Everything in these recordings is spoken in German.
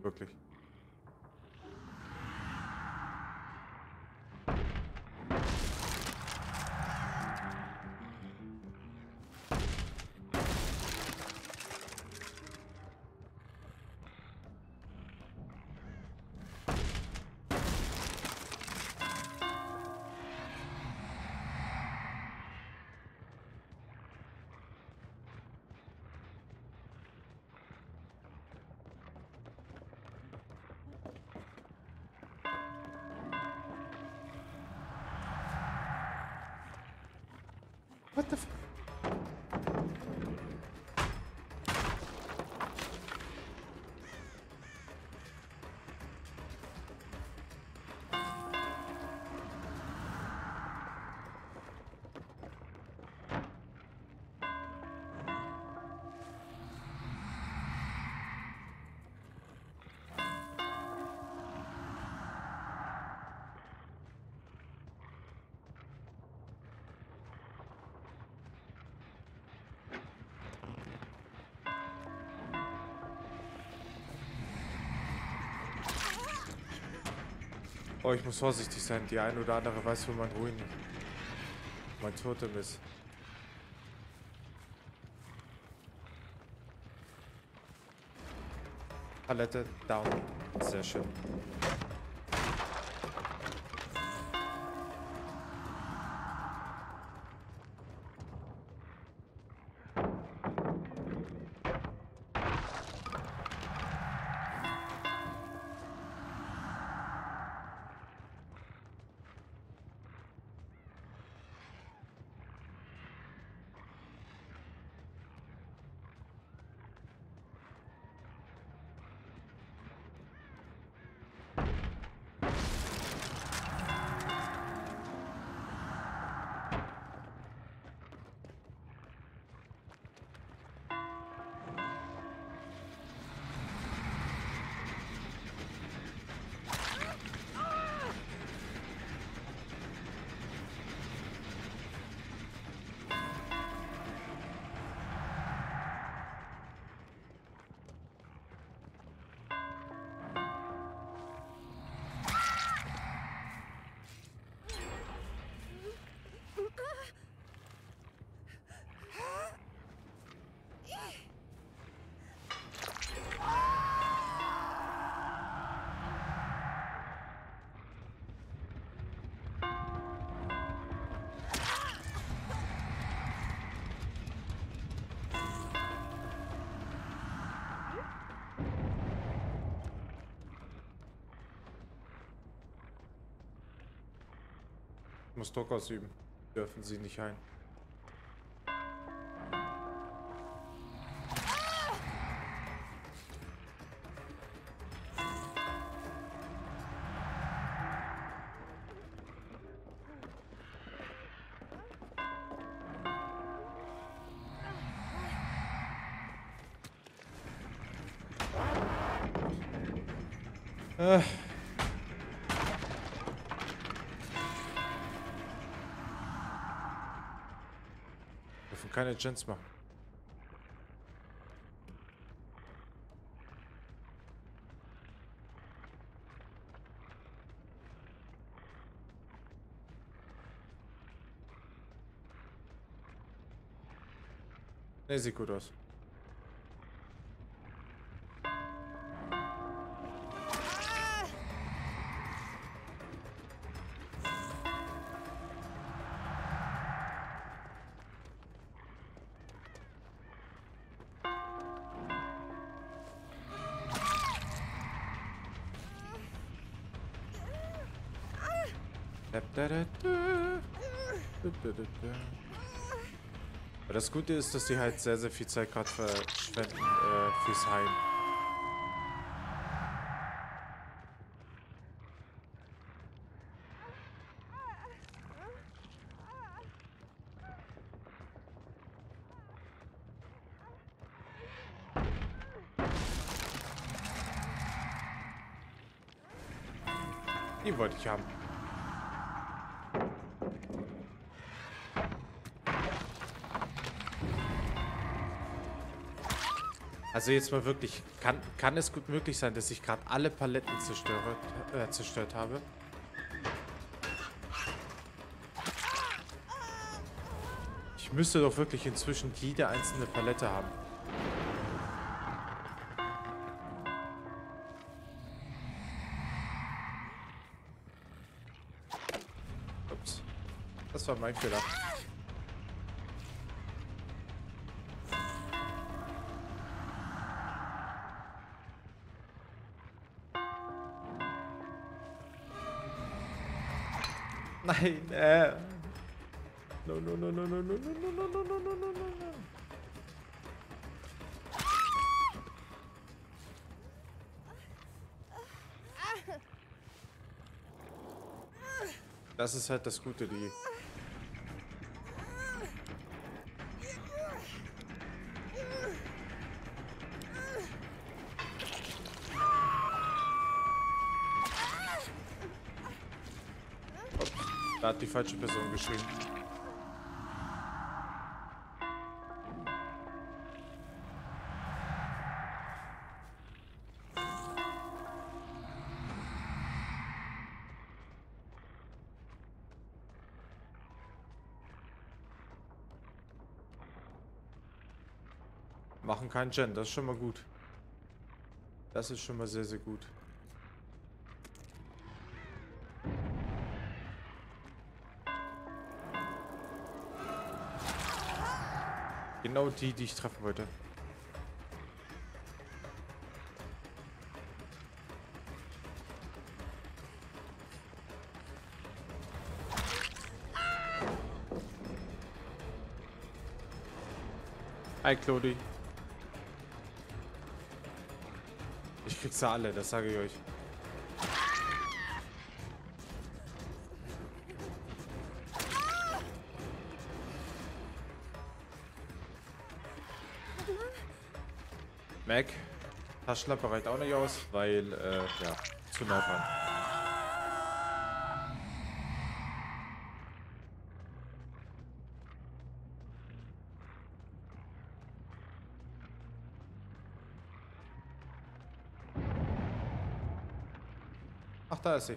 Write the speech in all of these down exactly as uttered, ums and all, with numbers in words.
Wirklich. What the f... Oh, ich muss vorsichtig sein. Die ein oder andere weiß, wo mein Ruin, mein Totem ist. Palette down. Sehr schön. Ich muss Druck ausüben. Dürfen sie nicht ein. Äh. Dürfen keine Gens machen. Ne, sieht gut aus. Aber das Gute ist, dass die halt sehr, sehr viel Zeit gerade verschwenden äh, fürs Heilen. Die wollte ich haben. Also jetzt mal wirklich, kann, kann es gut möglich sein, dass ich gerade alle Paletten zerstört, äh, zerstört habe? Ich müsste doch wirklich inzwischen jede einzelne Palette haben. Ups. Das war mein Fehler. Nein, äh. No, no, no, no, no, no, no, no, no, no, no, no, no, no. Das ist halt das Gute, die. Ups, da hat die falsche Person geschrieben. Machen keinen Gen, das ist schon mal gut. Das ist schon mal sehr, sehr gut. Genau die, die ich treffen wollte. Hi, Claudi. Ich krieg sie alle, das sage ich euch. Mac, Taschenlampe reicht auch nicht aus, weil, äh, ja, zu nah dran. Ach, da ist sie.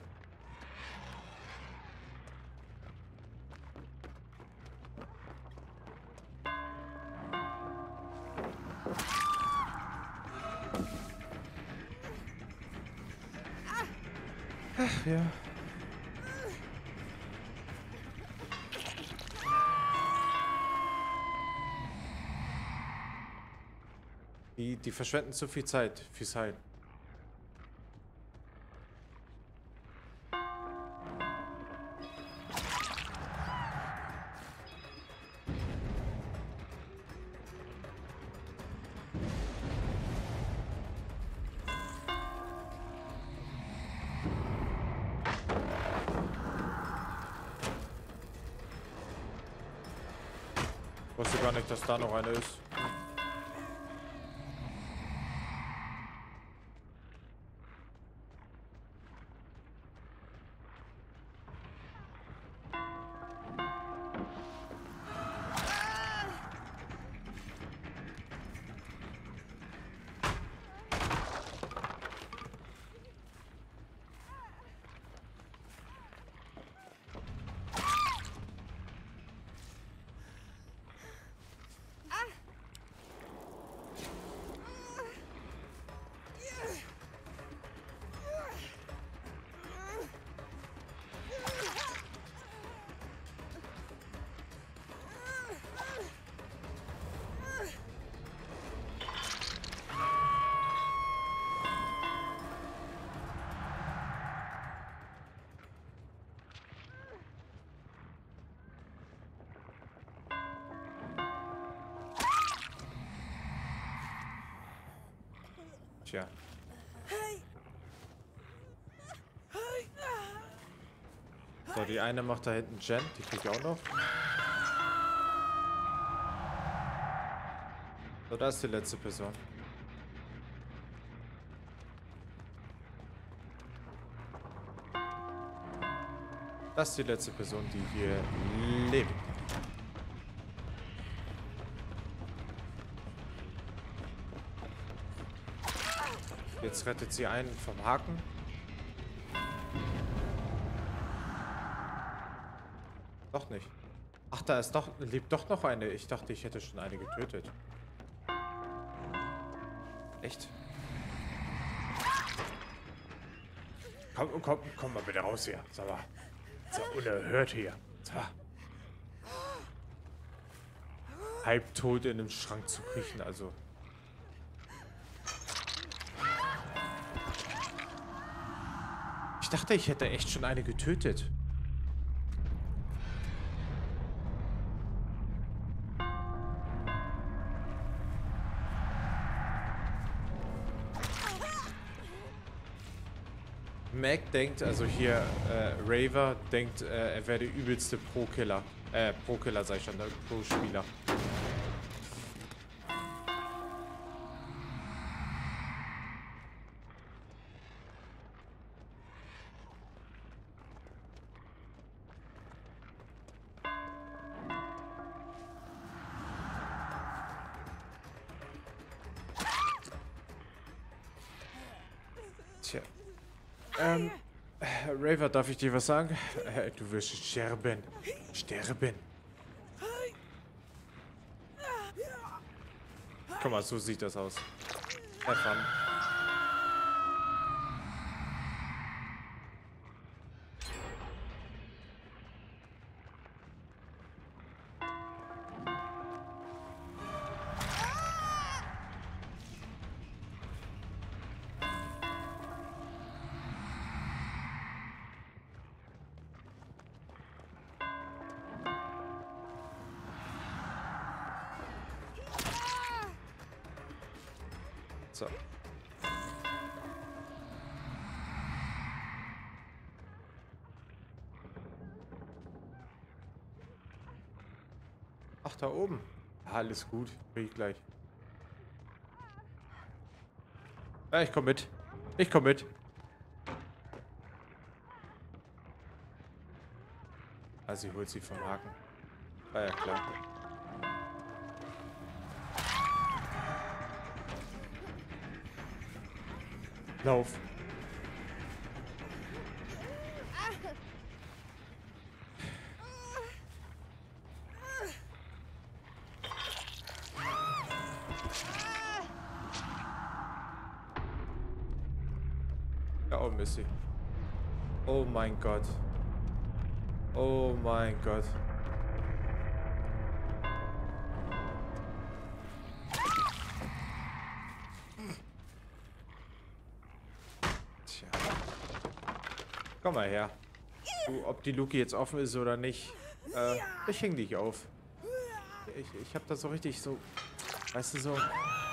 Ach ja. Die, die verschwenden zu viel Zeit fürs Heilen. Ich wusste gar nicht, dass da noch eine ist. Tja. So, die eine macht da hinten Gen, die krieg ich auch noch. So, da ist die letzte Person. Das ist die letzte Person, die hier lebt. Jetzt rettet sie einen vom Haken. Doch nicht. Ach, da ist doch, lebt doch noch eine. Ich dachte, ich hätte schon eine getötet. Echt? Komm, komm, komm mal bitte raus hier. Sag mal. So unerhört hier. So. Halbtot in einem Schrank zu kriechen, also. Ich dachte, ich hätte echt schon eine getötet. Mac denkt, also hier, äh, Raver denkt, äh, er wäre der übelste Pro-Killer. Äh, Pro-Killer sag ich schon, der Pro-Spieler. Tja. Ähm, Raver, darf ich dir was sagen? Äh, du wirst sterben. Sterben. Guck mal, so sieht das aus. Have fun. So. Ach, da oben. Alles gut. Krieg ich gleich. Ja, ich komm mit. Ich komm mit. Ah, sie holt sie vom Haken. War ja klar. Lauf. Da oben ist sie. Oh mein Gott. Oh mein Gott. Tja. Komm mal her. Du, ob die Luke jetzt offen ist oder nicht, äh, ich häng dich auf. Ich, ich hab da so richtig so, weißt du, so...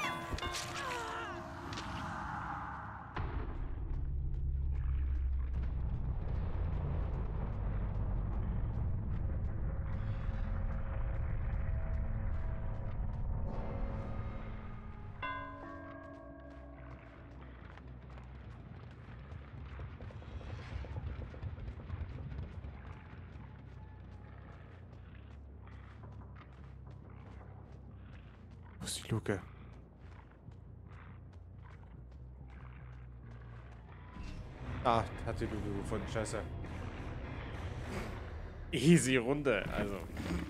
Wo ist die Luke? Ah, hat die Luke gefunden. Scheiße. Easy Runde, also.